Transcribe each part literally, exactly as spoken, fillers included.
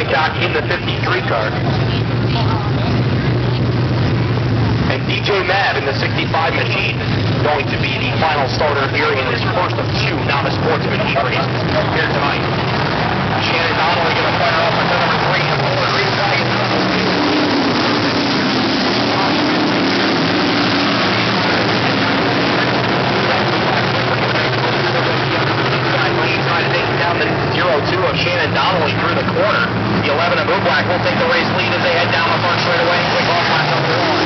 jockey in the fifty-three car. And D J Mab in the sixty-five machine going to be the final starter here in this first of two Novice Sportsman heat races here tonight. Shannon Donnelly going to fire off at number three and four. Green flag. Trying to take down the zero two of Shannon Donnelly through the corner. The eleven of Black will take the race lead as they head down the front straightaway and kick off lap number one.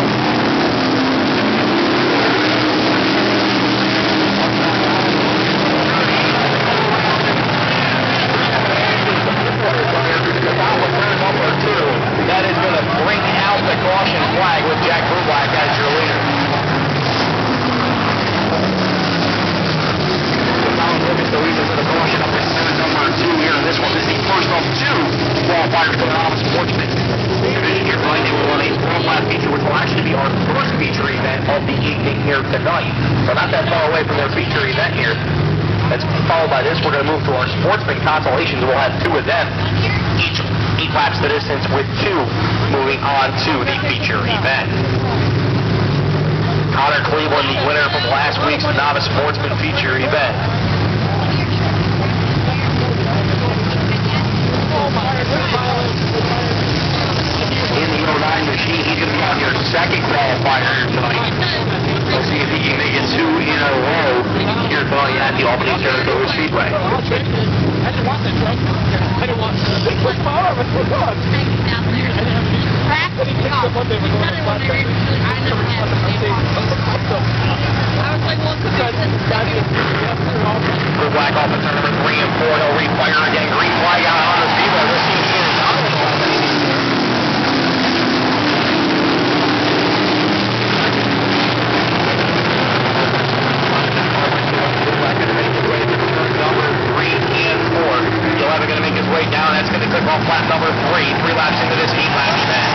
That is going to bring out the caution flag with Jack Bruback as your leader. Novice, the reason for the caution up in number two here. This one is the first of two qualifiers for the Novice Sportsman division here tonight. They will run a world-class feature, which will actually be our first feature event of the evening here tonight. So not that far away from their feature event here. That's followed by this. We're going to move to our Sportsman consolations. We'll have two of them, each eight laps the distance, with two moving on to the feature event. Connor Cleveland, the winner from last week's Novice Sportsman feature event. In the oh nine machine, he's going to be on your second qualifier tonight. We'll see if he can make it two in a row here tonight at the Albany-Saratoga Speedway. I didn't want that truck. I didn't want that. They put my arm. It's my God. But he picked up one day. I never had it. I was like, well, could Go black off at turn number three and four. He'll refire again. Green flag out on the speedway. We'll see here. Going to make his way down. That's going to click off lap number three. Three laps into this heat lap event.